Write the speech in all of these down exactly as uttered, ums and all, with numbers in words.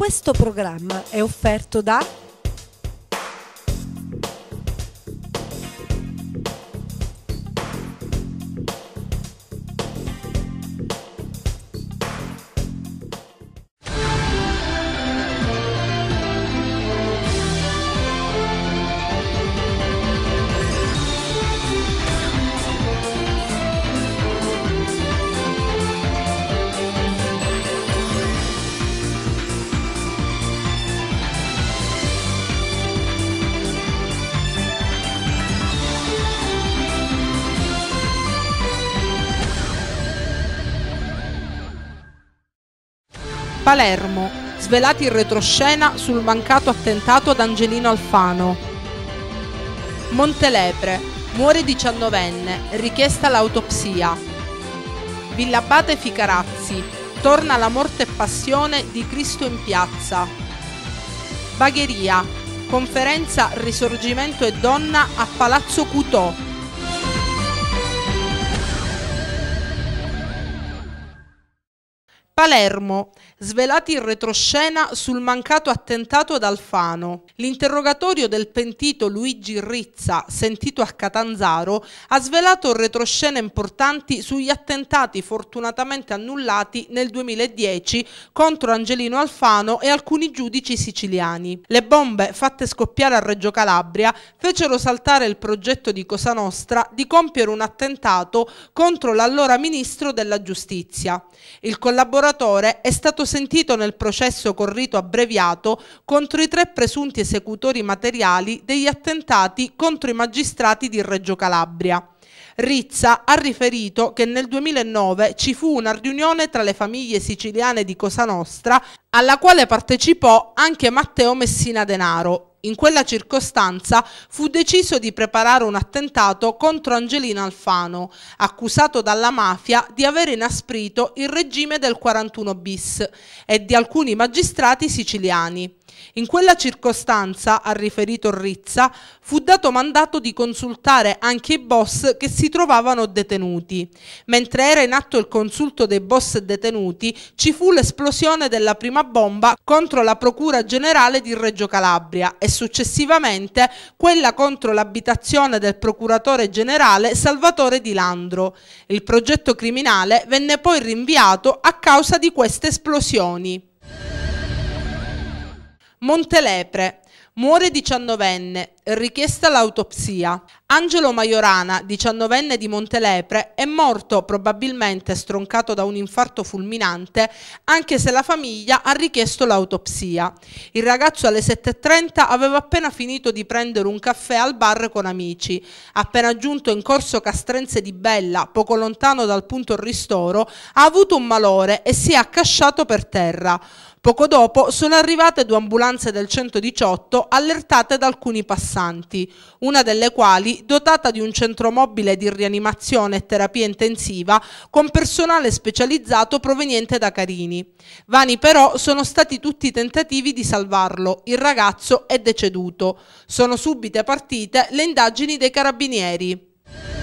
Questo programma è offerto da Palermo, svelati in retroscena sul mancato attentato ad Angelino Alfano. Montelepre, muore diciannovenne, richiesta l'autopsia. Villabate Ficarazzi, torna la morte e passione di Cristo in piazza. Bagheria, conferenza Risorgimento e Donna a Palazzo Cutò. Palermo, svelati in retroscena sul mancato attentato ad Alfano. L'interrogatorio del pentito Luigi Rizza, sentito a Catanzaro, ha svelato retroscene importanti sugli attentati fortunatamente annullati nel duemiladieci contro Angelino Alfano e alcuni giudici siciliani. Le bombe fatte scoppiare a Reggio Calabria fecero saltare il progetto di Cosa Nostra di compiere un attentato contro l'allora ministro della giustizia. Il collaboratore è stato sentito nel processo con rito abbreviato contro i tre presunti esecutori materiali degli attentati contro i magistrati di Reggio Calabria. Rizza ha riferito che nel duemilanove ci fu una riunione tra le famiglie siciliane di Cosa Nostra alla quale partecipò anche Matteo Messina Denaro. In quella circostanza fu deciso di preparare un attentato contro Angelino Alfano, accusato dalla mafia di aver inasprito il regime del quarantuno bis e di alcuni magistrati siciliani. In quella circostanza, ha riferito Rizza, fu dato mandato di consultare anche i boss che si trovavano detenuti. Mentre era in atto il consulto dei boss detenuti, ci fu l'esplosione della prima bomba contro la Procura Generale di Reggio Calabria e successivamente quella contro l'abitazione del procuratore generale Salvatore Di Landro. Il progetto criminale venne poi rinviato a causa di queste esplosioni. Montelepre, muore diciannovenne, richiesta l'autopsia. Angelo Majorana, diciannovenne di Montelepre, è morto probabilmente stroncato da un infarto fulminante, anche se la famiglia ha richiesto l'autopsia. Il ragazzo alle sette e trenta aveva appena finito di prendere un caffè al bar con amici. Appena giunto in corso Castrense di Bella, poco lontano dal punto ristoro, ha avuto un malore e si è accasciato per terra. Poco dopo sono arrivate due ambulanze del centodiciotto allertate da alcuni passanti, una delle quali dotata di un centro mobile di rianimazione e terapia intensiva con personale specializzato proveniente da Carini. Vani però sono stati tutti i tentativi di salvarlo, il ragazzo è deceduto. Sono subite partite le indagini dei carabinieri.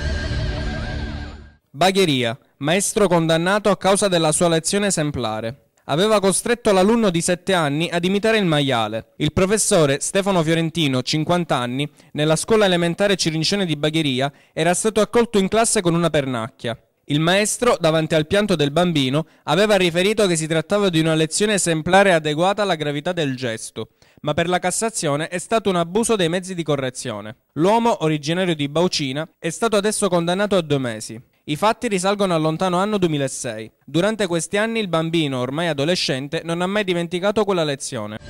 Bagheria, maestro condannato a causa della sua lezione esemplare. Aveva costretto l'alunno di sette anni ad imitare il maiale. Il professore Stefano Fiorentino, cinquanta anni, nella scuola elementare Cirincione di Bagheria, era stato accolto in classe con una pernacchia. Il maestro, davanti al pianto del bambino, aveva riferito che si trattava di una lezione esemplare adeguata alla gravità del gesto, ma per la Cassazione è stato un abuso dei mezzi di correzione. L'uomo, originario di Baucina, è stato adesso condannato a due mesi. I fatti risalgono al lontano anno duemilasei. Durante questi anni il bambino, ormai adolescente, non ha mai dimenticato quella lezione.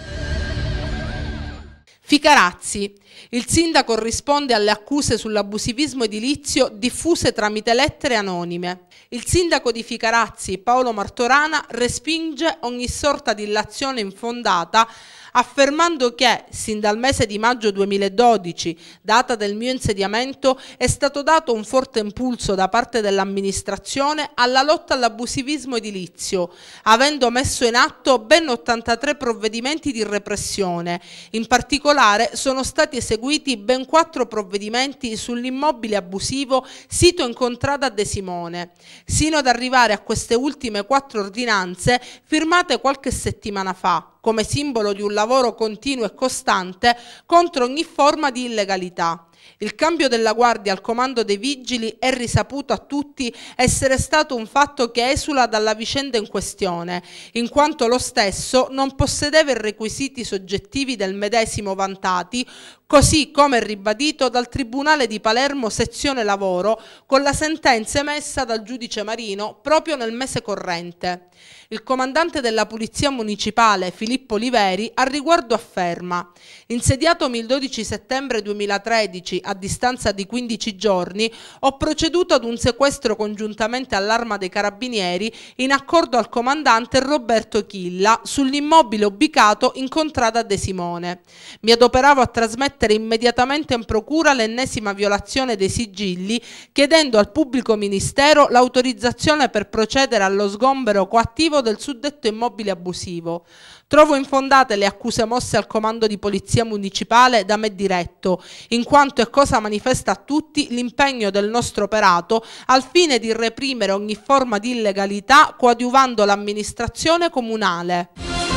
Ficarazzi. Il sindaco risponde alle accuse sull'abusivismo edilizio diffuse tramite lettere anonime. Il sindaco di Ficarazzi, Paolo Martorana, respinge ogni sorta di illazione infondata affermando che, sin dal mese di maggio duemiladodici, data del mio insediamento, è stato dato un forte impulso da parte dell'amministrazione alla lotta all'abusivismo edilizio, avendo messo in atto ben ottantatré provvedimenti di repressione. In particolare sono stati eseguiti ben quattro provvedimenti sull'immobile abusivo sito in Contrada De Simone. sino ad arrivare a queste ultime quattro ordinanze firmate qualche settimana fa, come simbolo di un lavoro continuo e costante contro ogni forma di illegalità. Il cambio della guardia al comando dei vigili è risaputo a tutti essere stato un fatto che esula dalla vicenda in questione, in quanto lo stesso non possedeva i requisiti soggettivi del medesimo vantati, così come ribadito dal Tribunale di Palermo sezione lavoro con la sentenza emessa dal giudice Marino proprio nel mese corrente. Il comandante della Polizia Municipale, Filippo Oliveri, al riguardo afferma: insediatomi il dodici settembre duemilatredici, a distanza di quindici giorni, ho proceduto ad un sequestro congiuntamente all'Arma dei Carabinieri in accordo al comandante Roberto Chilla sull'immobile ubicato in Contrada De Simone. Mi adoperavo a trasmettere immediatamente in procura l'ennesima violazione dei sigilli, chiedendo al pubblico ministero l'autorizzazione per procedere allo sgombero coattivo del suddetto immobile abusivo. Trovo infondate le accuse mosse al comando di polizia municipale da me diretto, in quanto è cosa manifesta a tutti l'impegno del nostro operato al fine di reprimere ogni forma di illegalità coadiuvando l'amministrazione comunale.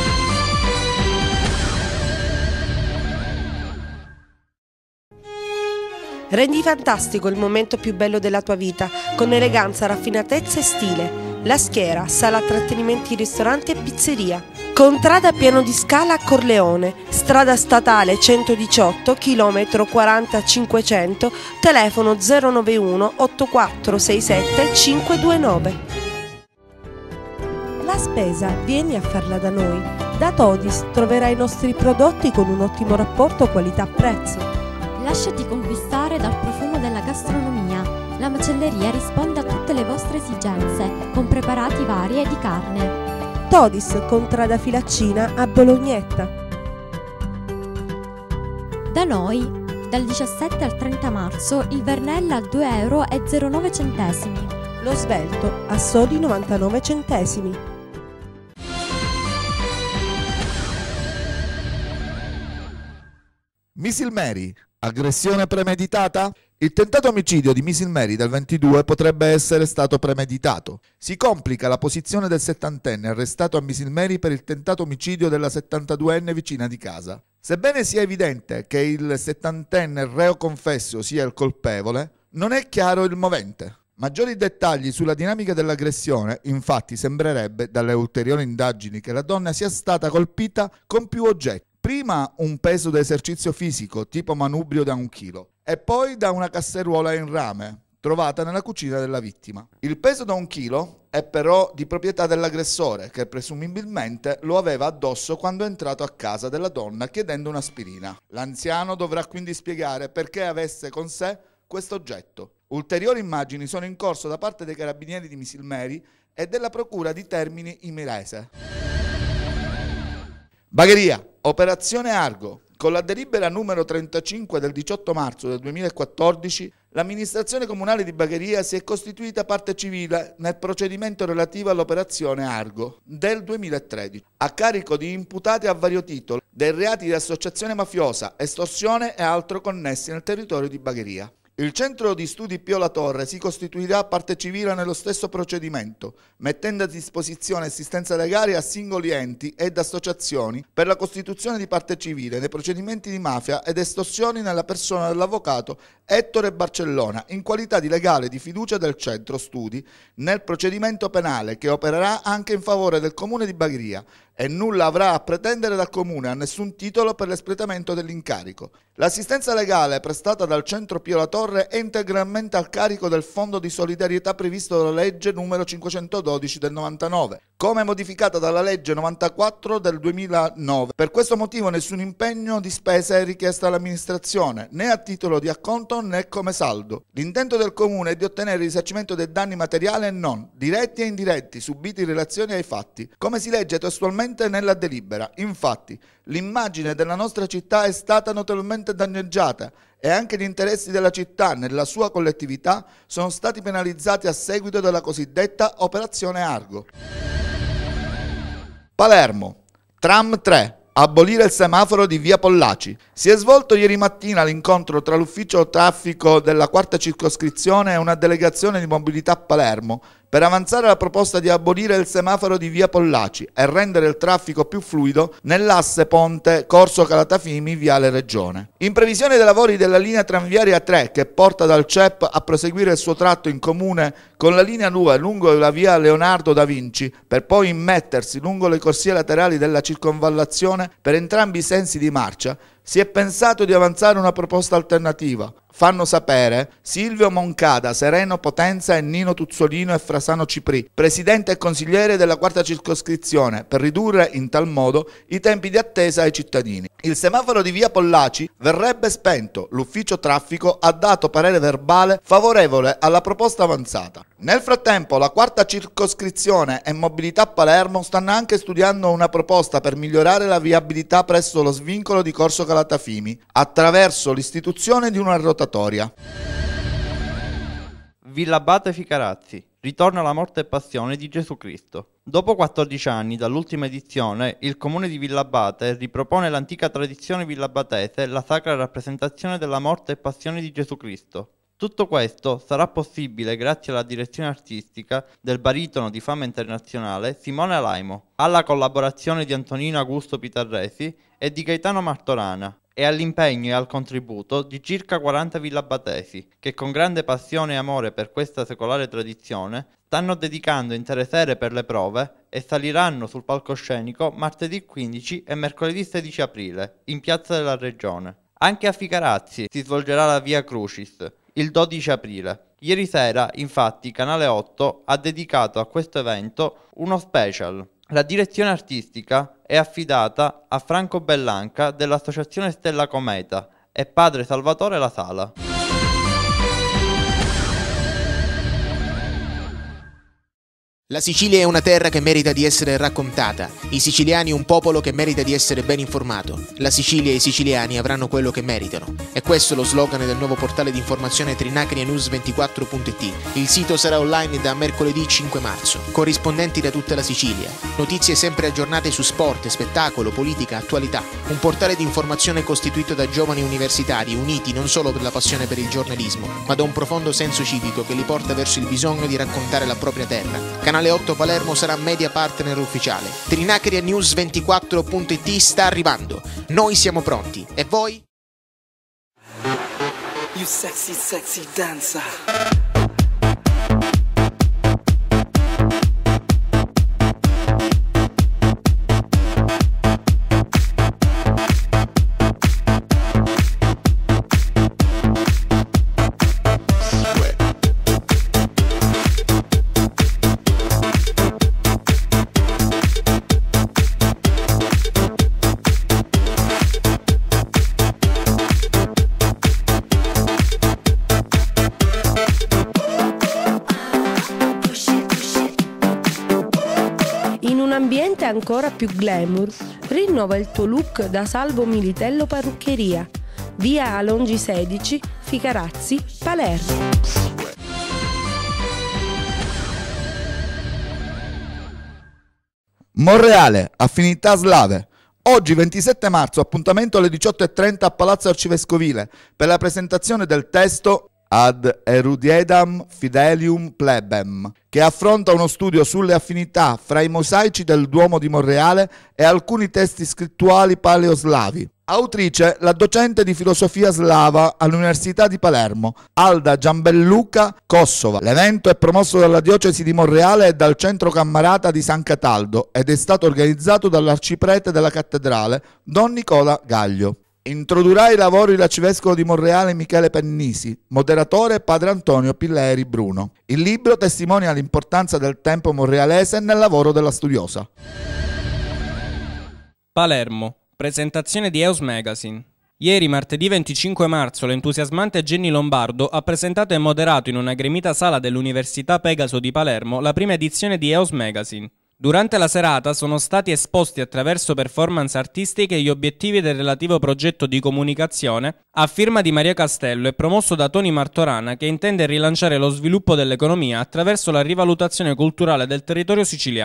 Rendi fantastico il momento più bello della tua vita, con eleganza, raffinatezza e stile. La Schiera, sala trattenimenti, ristorante e pizzeria. Contrada Piano di Scala a Corleone, strada statale centodiciotto, chilometro quaranta cinquecento, telefono zero nove uno otto quattro sei sette cinque due nove. La spesa vieni a farla da noi. Da Todis troverai i nostri prodotti con un ottimo rapporto qualità-prezzo. Lasciati conquistare dal profumo della gastronomia. La macelleria risponde a tutte le vostre esigenze, con preparati vari e di carne. Todis, Contrada Filaccina a Bolognetta. Da noi, dal diciassette al trenta marzo, il Vernella a due euro e zero nove centesimi. Lo Svelto a soli novantanove centesimi. Missile Mary, aggressione premeditata? Il tentato omicidio di Missile Mary del ventidue potrebbe essere stato premeditato. Si complica la posizione del settantenne arrestato a Missile Mary per il tentato omicidio della settantaduenne vicina di casa. Sebbene sia evidente che il settantenne reo confesso sia il colpevole, non è chiaro il movente. Maggiori dettagli sulla dinamica dell'aggressione, infatti, sembrerebbe dalle ulteriori indagini che la donna sia stata colpita con più oggetti. Prima un peso da esercizio fisico tipo manubrio da un chilo e poi da una casseruola in rame trovata nella cucina della vittima. Il peso da un chilo è però di proprietà dell'aggressore che presumibilmente lo aveva addosso quando è entrato a casa della donna chiedendo un'aspirina. L'anziano dovrà quindi spiegare perché avesse con sé questo oggetto. Ulteriori immagini sono in corso da parte dei carabinieri di Missile Mary e della procura di Termini Imerese. Bagheria, operazione Argo. Con la delibera numero trentacinque del diciotto marzo del duemilaquattordici, l'amministrazione comunale di Bagheria si è costituita parte civile nel procedimento relativo all'operazione Argo del duemilatredici, a carico di imputati a vario titolo dei reati di associazione mafiosa, estorsione e altro connessi nel territorio di Bagheria. Il centro di studi Pio La Torre si costituirà parte civile nello stesso procedimento, mettendo a disposizione assistenza legale a singoli enti ed associazioni per la costituzione di parte civile nei procedimenti di mafia ed estorsioni nella persona dell'avvocato Ettore Barcellona, in qualità di legale di fiducia del centro studi nel procedimento penale che opererà anche in favore del comune di Bagheria e nulla avrà a pretendere dal comune a nessun titolo per l'espletamento dell'incarico. L'assistenza legale prestata dal centro Pio La Torre è integralmente al carico del fondo di solidarietà previsto dalla legge numero cinquecentododici del novantanove, come modificata dalla legge novantaquattro del duemilanove. Per questo motivo nessun impegno di spesa è richiesto all'amministrazione, né a titolo di acconto né come saldo. L'intento del comune è di ottenere il risarcimento dei danni materiali e non, diretti e indiretti, subiti in relazione ai fatti, come si legge testualmente nella delibera. Infatti, l'immagine della nostra città è stata notevolmente danneggiata e anche gli interessi della città nella sua collettività sono stati penalizzati a seguito della cosiddetta operazione Argo. Palermo, tram tre. Abolire il semaforo di via Pollaci. Si è svolto ieri mattina l'incontro tra l'ufficio traffico della quarta circoscrizione e una delegazione di mobilità a Palermo per avanzare la proposta di abolire il semaforo di via Pollaci e rendere il traffico più fluido nell'asse ponte Corso Calatafimi Viale Regione. In previsione dei lavori della linea tranviaria tre che porta dal C E P a proseguire il suo tratto in comune con la linea due lungo la via Leonardo da Vinci per poi immettersi lungo le corsie laterali della circonvallazione per entrambi i sensi di marcia, si è pensato di avanzare una proposta alternativa. Fanno sapere Silvio Moncada, Sereno Potenza e Nino Tuzzolino e Frasano Cipri, presidente e consigliere della quarta circoscrizione, per ridurre in tal modo i tempi di attesa ai cittadini. Il semaforo di via Pollaci verrebbe spento. L'ufficio traffico ha dato parere verbale favorevole alla proposta avanzata. Nel frattempo la quarta circoscrizione e Mobilità Palermo stanno anche studiando una proposta per migliorare la viabilità presso lo svincolo di Corso Calatafimi attraverso l'istituzione di una rotatoria. Villabate Ficarazzi. Ritorna la morte e passione di Gesù Cristo. Dopo quattordici anni dall'ultima edizione, il comune di Villabate ripropone l'antica tradizione villabatese, la sacra rappresentazione della morte e passione di Gesù Cristo. Tutto questo sarà possibile grazie alla direzione artistica del baritono di fama internazionale Simone Alaimo, alla collaborazione di Antonino Augusto Pitarresi e di Gaetano Martorana, e all'impegno e al contributo di circa quaranta villabatesi che con grande passione e amore per questa secolare tradizione stanno dedicando intere sere per le prove e saliranno sul palcoscenico martedì quindici e mercoledì sedici aprile in Piazza della Regione. Anche a Ficarazzi si svolgerà la Via Crucis il dodici aprile. Ieri sera, infatti, Canale otto ha dedicato a questo evento uno special. La direzione artistica è affidata a Franco Bellanca dell'Associazione Stella Cometa e Padre Salvatore La Sala. La Sicilia è una terra che merita di essere raccontata, i siciliani un popolo che merita di essere ben informato. La Sicilia e i siciliani avranno quello che meritano. E questo è lo slogan del nuovo portale di informazione Trinacria News ventiquattro punto it. Il sito sarà online da mercoledì cinque marzo. Corrispondenti da tutta la Sicilia. Notizie sempre aggiornate su sport, spettacolo, politica, attualità. Un portale di informazione costituito da giovani universitari uniti non solo per la passione per il giornalismo, ma da un profondo senso civico che li porta verso il bisogno di raccontare la propria terra. Canale otto Palermo sarà media partner ufficiale. Trinacria News ventiquattro punto it sta arrivando. Noi siamo pronti. E voi? You sexy, sexy dancer. Ambiente ancora più glamour, rinnova il tuo look da Salvo Militello Parruccheria, via Alongi sedici, Ficarazzi, Palermo. Monreale, Affinità Slave. Oggi ventisette marzo, appuntamento alle diciotto e trenta a Palazzo Arcivescovile per la presentazione del testo Ad Erudiedam Fidelium Plebem, che affronta uno studio sulle affinità fra i mosaici del Duomo di Monreale e alcuni testi scrittuali paleoslavi. Autrice la docente di filosofia slava all'Università di Palermo, Alda Giambelluca Kossova. L'evento è promosso dalla Diocesi di Monreale e dal Centro Cammarata di San Cataldo ed è stato organizzato dall'arciprete della cattedrale, Don Nicola Gaglio. Introdurrà i lavori l'arcivescovo di Monreale Michele Pennisi, moderatore padre Antonio Pilleri Bruno. Il libro testimonia l'importanza del tempo monrealese nel lavoro della studiosa. Palermo, presentazione di Eos Magazine. Ieri, martedì venticinque marzo, l'entusiasmante Jenny Lombardo ha presentato e moderato in una gremita sala dell'Università Pegaso di Palermo la prima edizione di Eos Magazine. Durante la serata sono stati esposti attraverso performance artistiche gli obiettivi del relativo progetto di comunicazione a firma di Maria Castello e promosso da Toni Martorana, che intende rilanciare lo sviluppo dell'economia attraverso la rivalutazione culturale del territorio siciliano.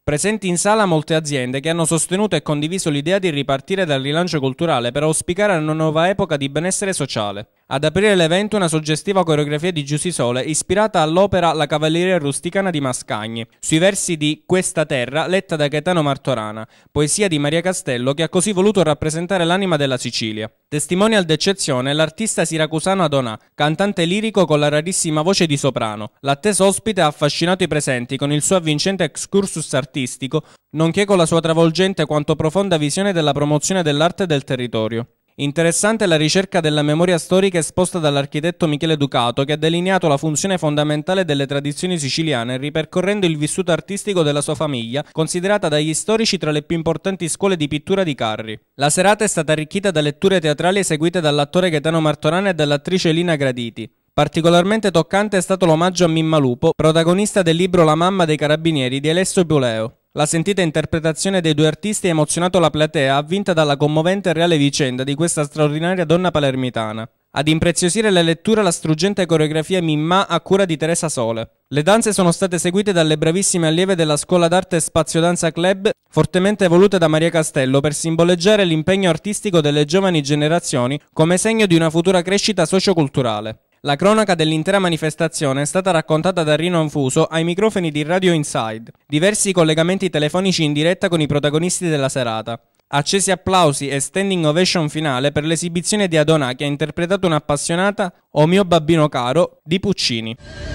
Presenti in sala molte aziende che hanno sostenuto e condiviso l'idea di ripartire dal rilancio culturale per auspicare una nuova epoca di benessere sociale. Ad aprire l'evento una suggestiva coreografia di Giusy Sole ispirata all'opera La cavalleria rusticana di Mascagni, sui versi di Questa terra letta da Gaetano Martorana, poesia di Maria Castello che ha così voluto rappresentare l'anima della Sicilia. Testimonial d'eccezione l'artista siracusano Adonà, cantante lirico con la rarissima voce di soprano. L'atteso ospite ha affascinato i presenti con il suo avvincente excursus artistico, nonché con la sua travolgente quanto profonda visione della promozione dell'arte del territorio. Interessante la ricerca della memoria storica esposta dall'architetto Michele Ducato, che ha delineato la funzione fondamentale delle tradizioni siciliane ripercorrendo il vissuto artistico della sua famiglia, considerata dagli storici tra le più importanti scuole di pittura di Carri. La serata è stata arricchita da letture teatrali eseguite dall'attore Gaetano Martorana e dall'attrice Lina Graditi. Particolarmente toccante è stato l'omaggio a Mimma Lupo, protagonista del libro La mamma dei carabinieri di Alessio Puleo. La sentita interpretazione dei due artisti ha emozionato la platea, avvinta dalla commovente e reale vicenda di questa straordinaria donna palermitana. Ad impreziosire le letture la struggente coreografia Mimma a cura di Teresa Sole. Le danze sono state eseguite dalle bravissime allieve della Scuola d'Arte Spazio Danza Club, fortemente volute da Maria Castello per simboleggiare l'impegno artistico delle giovani generazioni come segno di una futura crescita socioculturale. La cronaca dell'intera manifestazione è stata raccontata da Rino Anfuso ai microfoni di Radio Inside. Diversi collegamenti telefonici in diretta con i protagonisti della serata. Accesi applausi e standing ovation finale per l'esibizione di Adonà che ha interpretato un'appassionata O mio babbino caro di Puccini.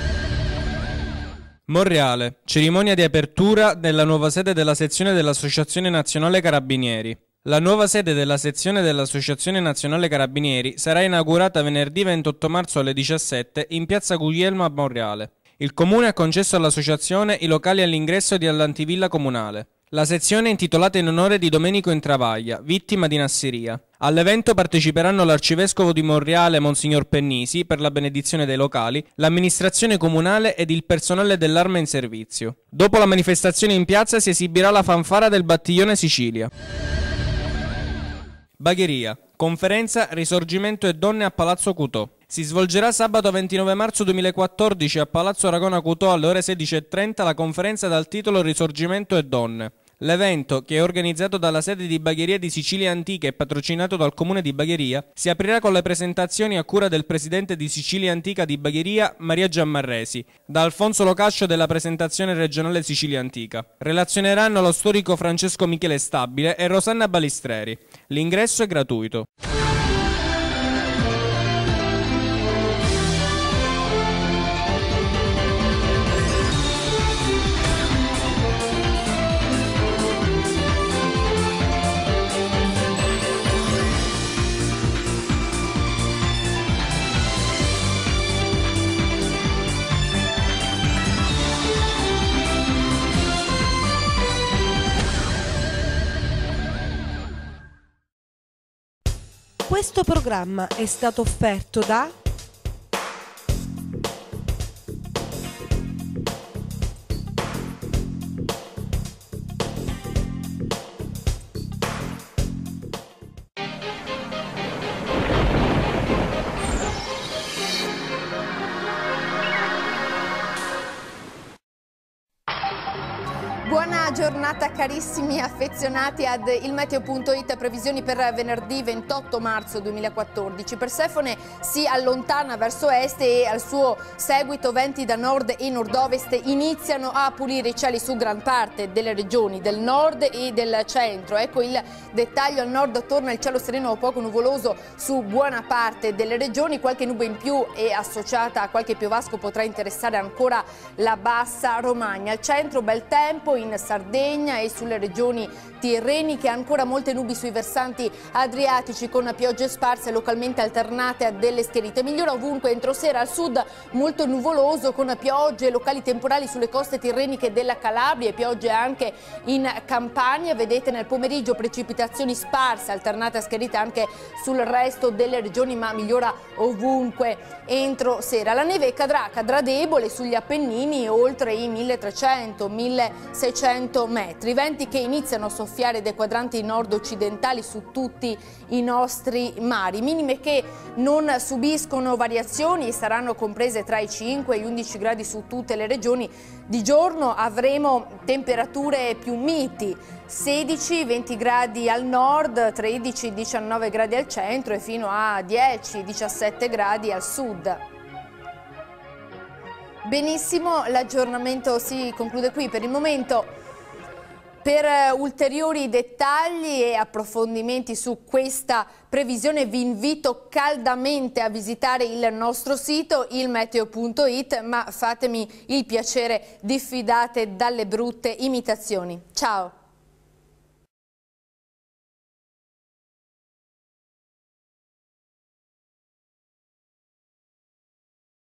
Monreale, cerimonia di apertura della nuova sede della sezione dell'Associazione Nazionale Carabinieri. La nuova sede della sezione dell'Associazione Nazionale Carabinieri sarà inaugurata venerdì ventotto marzo alle diciassette in piazza Guglielmo a Monreale. Il Comune ha concesso all'associazione i locali all'ingresso di Allantivilla Comunale. La sezione è intitolata in onore di Domenico Intravaglia, vittima di Nassiria. All'evento parteciperanno l'Arcivescovo di Monreale, Monsignor Pennisi, per la benedizione dei locali, l'amministrazione comunale ed il personale dell'Arma in servizio. Dopo la manifestazione in piazza si esibirà la fanfara del Battaglione Sicilia. Bagheria. Conferenza Risorgimento e Donne a Palazzo Cutò. Si svolgerà sabato ventinove marzo duemilaquattordici a Palazzo Aragona Cutò alle ore sedici e trenta la conferenza dal titolo Risorgimento e Donne. L'evento, che è organizzato dalla sede di Bagheria di Sicilia Antica e patrocinato dal comune di Bagheria, si aprirà con le presentazioni a cura del presidente di Sicilia Antica di Bagheria, Maria Giammarresi, da Alfonso Locascio della presentazione regionale Sicilia Antica. Relazioneranno lo storico Francesco Michele Stabile e Rosanna Balistreri. L'ingresso è gratuito. Questo programma è stato offerto da Buona giornata carissimi affezionati ad ilmeteo punto it, previsioni per venerdì ventotto marzo duemilaquattordici. Persefone si allontana verso est e al suo seguito venti da nord e nord-ovest iniziano a pulire i cieli su gran parte delle regioni del nord e del centro. Ecco il dettaglio: al nord torna il cielo sereno o poco nuvoloso su buona parte delle regioni, qualche nube in più e associata a qualche piovasco potrà interessare ancora la bassa Romagna. Al centro bel tempo in Sardegna e sulle regioni tirreniche, ancora molte nubi sui versanti adriatici con piogge sparse localmente alternate a delle schiarite. Migliora ovunque entro sera. Al sud molto nuvoloso con piogge locali temporali sulle coste tirreniche della Calabria e piogge anche in Campania. Vedete nel pomeriggio precipitazioni sparse alternate a schiarite anche sul resto delle regioni, ma migliora ovunque entro sera. La neve cadrà, cadrà debole sugli Appennini oltre i milletrecento milleseicento metri. metri, venti che iniziano a soffiare dai quadranti nord-occidentali su tutti i nostri mari, minime che non subiscono variazioni e saranno comprese tra i cinque e gli undici gradi su tutte le regioni. Di giorno avremo temperature più miti, sedici venti gradi al nord, tredici diciannove gradi al centro e fino a dieci diciassette gradi al sud. Benissimo, l'aggiornamento si conclude qui per il momento. Per ulteriori dettagli e approfondimenti su questa previsione vi invito caldamente a visitare il nostro sito il meteo punto it, ma fatemi il piacere, diffidate dalle brutte imitazioni. Ciao!